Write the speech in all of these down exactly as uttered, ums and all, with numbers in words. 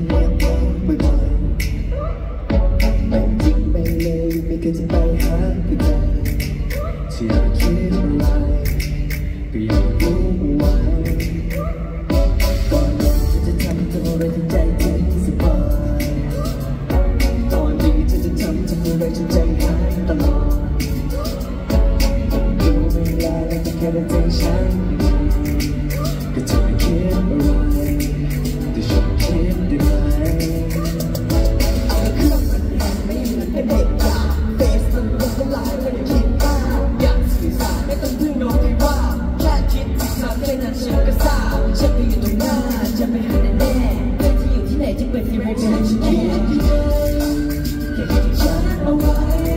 มันเรียกร้องบ่อยๆไม่จริงไม่เลยไม่เคยจะไปหาผู้ใดที่อยากคิดอะไรก็อยากรู้ไว้ก่อนนี้ฉันจะทำตัวอะไรที่ใจเธอสบายตอนนี้ฉันจะทำทำอะไรที่ใจหายตลอดดูเวลาแล้วจะแค่ได้ใจฉันก็จะไม่คิดอะไรแต่ฉันคิดได้ไหมเอาเครื่องมันแรงไม่เหมือนเป็นเด็กด่าเฟซมันลบละลายไม่ได้คิดบ้าอยากสื่อสารไม่ต้องพึ่งน้องที่ว่าแค่คิดที่ทำแค่นั้นฉันก็ทราบฉันไปอยู่ตรงหน้าจะไปหาแน่ๆแต่ที่อยู่ที่ไหนจะเป็นที่ไม่เป็นฉันคิดที่เธอแค่คิดฉันเอาไว้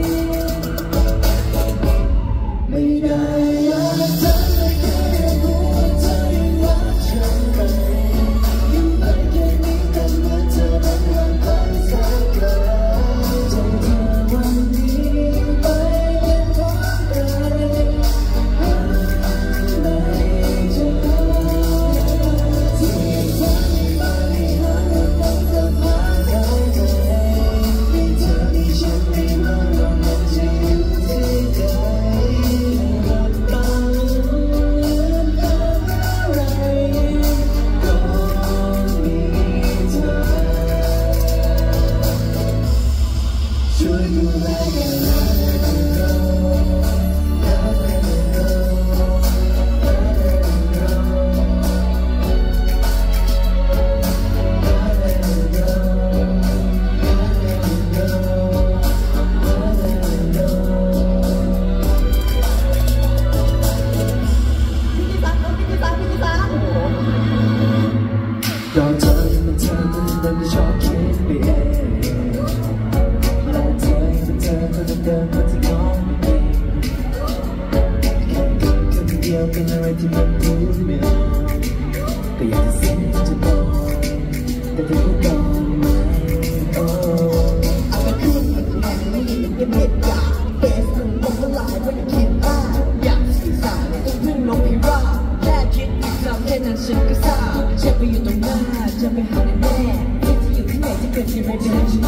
ไม่ได้อยากเธอไม่เคยรู้ว่าเธอยังรักฉันไหมอยู่ไปแค่นี้แต่เมื่อเธอนั้นยังไปสักไกลใจเธอวันนี้ไปเป็นเพราะอะไรหาไม่เจอที่ฝันไปหาต้องกลับมาได้ไหมมีเธอมีฉันไม่รู้ว่ามันจะอยู่ที่ใดช่วยดูแลกันนะเราเธอยังเป็นเธอคนเดิมที่ชอบคิดไปเองและเธอยังเป็นเธอคนเดิมคนที่มองไม่เองแค่คำคำเดียวเป็นอะไรที่มันพูดไม่ออกก็อยากจะเสียจะบอกแต่เธอก็บอกไม่โอ้เอาไปคืนมันแรงไม่ยินเป็นเด็ดด่าเฟซมันลบละลายไม่ได้คิดบ้าอยากสื่อสารไม่ต้องพึ่งน้องพี่ว่าแค่คิดที่ทำแค่นั้นฉันก็ทราบจะไปอยู่ตรงหน้าจะไปหาแน่ๆที่อยู่ที่ไหนจะเป็นที่ไม่เป็น